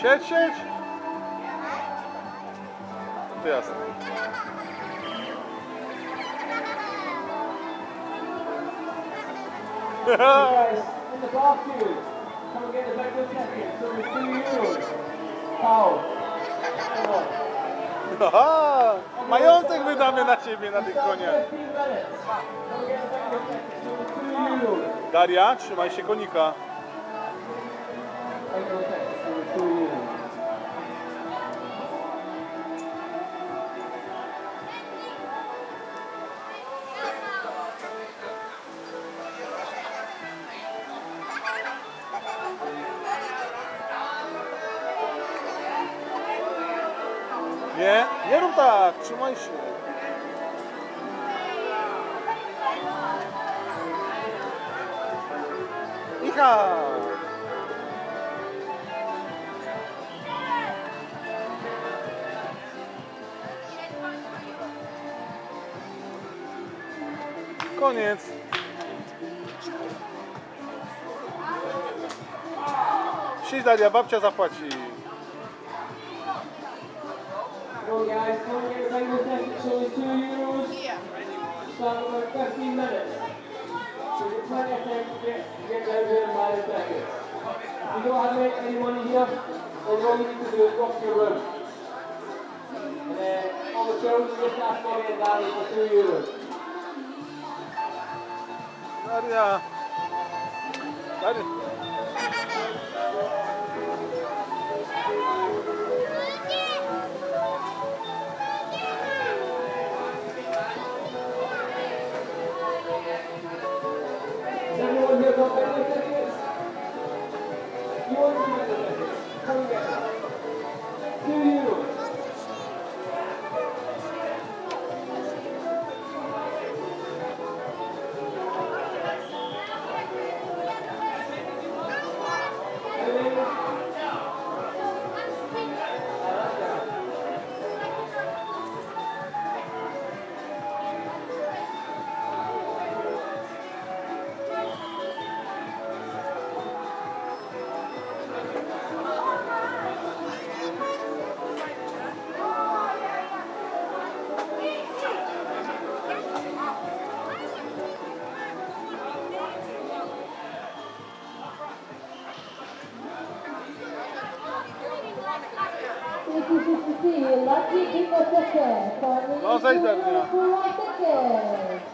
Siedź, siedź! To jasne. In the baskets, come and get the back of the jacket. So it's €2. Foul. Aha! Majątek wydamy na ciebie na tych koniach. 15 minutes. Come and get the back of the jacket. So it's €2. Daria, trzymaj się konika. Back of the jacket. So it's €2. Nie rób tak, trzymaj się. Icha! Koniec. Siedź, Daria, babcia zapłaci. Come on guys, come and get the back of the jacket. So it's €2. Start with 15 minutes. So you've plenty of time to get down here and buy the jacket. If you don't have any money here, then all you need to do is go to your room. And then on the shows, you just ask mommy and daddy for €2. Daria. Daria. Has everyone here got back of tickets? You want to get the tickets? Come and get them. €2. Lucky Bingo Ticket. No, zejdź, Daria. Ticket.